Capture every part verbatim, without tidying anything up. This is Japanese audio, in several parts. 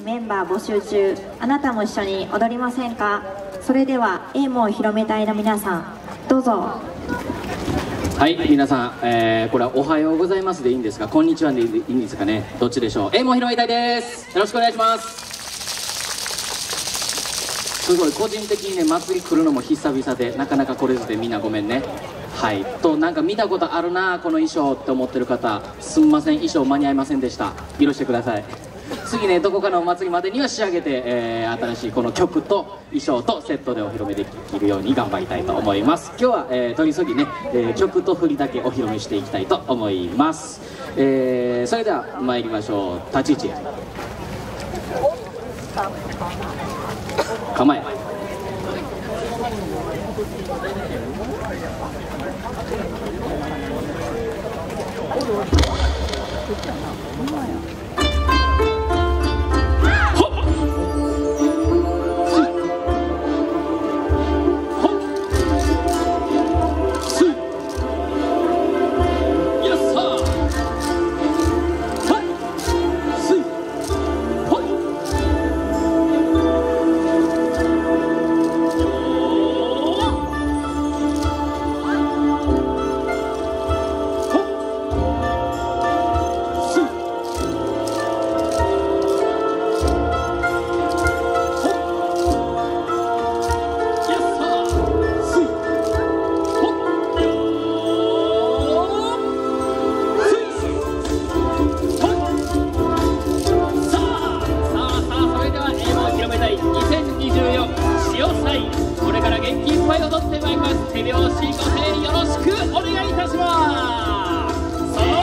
メンバー募集中。あなたも一緒に踊りませんか？それではエモを広め隊の皆さん、どうぞ。 はい、皆さん、えー、これはおはようございますでいいんですか、こんにちはでいいんですかね、どっちでしょう。エモ広め隊です。よろしくお願いします。すごい個人的にね、祭り来るのも久々でなかなか来れずで、みんなごめんね。はいと、なんか見たことあるなこの衣装って思ってる方、すんません、衣装間に合いませんでした。許してください。次ね、どこかのお祭りまでには仕上げて、えー、新しいこの曲と衣装とセットでお披露目できるように頑張りたいと思います。今日は、えー、取り急ぎね、えー、曲と振りだけお披露目していきたいと思います。えー、それでは参りましょう。立ち位置構え。これから元気いっぱい踊ってまいります。手拍子ご声援よろしくお願いいたします。そら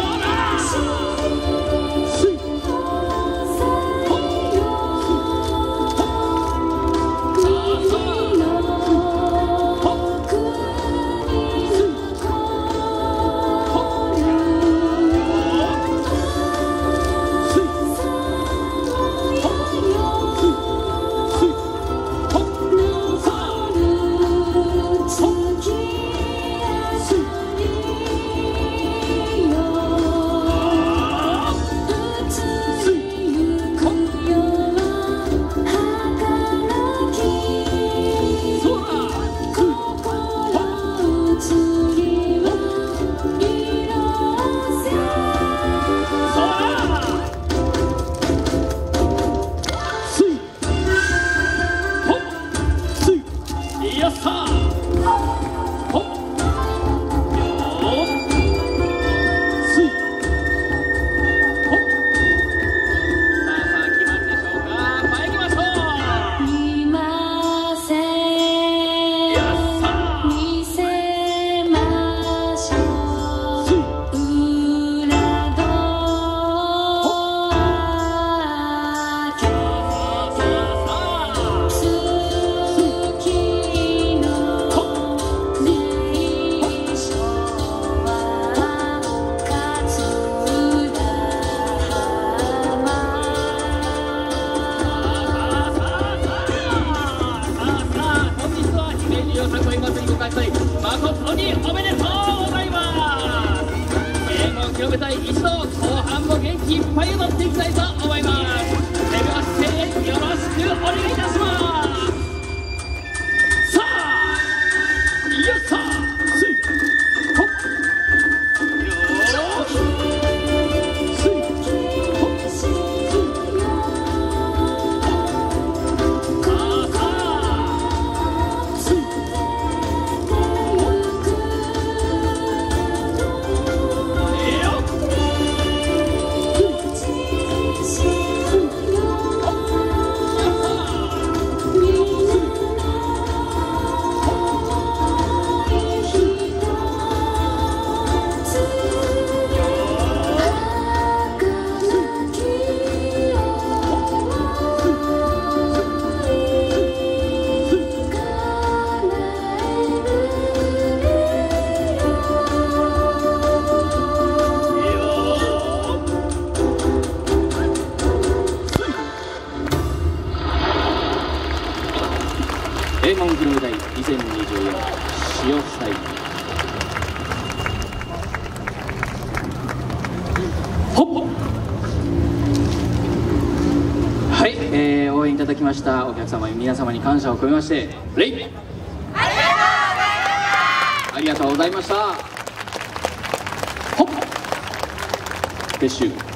誠におめでとうございます。ゲームを広めたい一同、後半も元気いっぱい踊っていきたいと思います。手拍子声援よろしくお願いいたします。さあ、よっさーエモン広め隊にせんにじゅうよん潮祭。ほっはい、えただきましたお客様皆様に感謝を込めまして礼。ありがとうございました。ほっ撤収。